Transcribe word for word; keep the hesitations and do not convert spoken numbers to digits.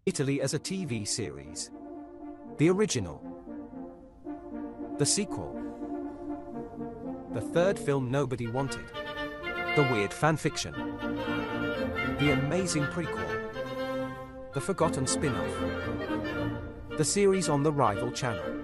Italy as a T V series. The original. The sequel. The third film nobody wanted. The weird fanfiction. The amazing prequel. The forgotten spin-off. The series on the rival channel.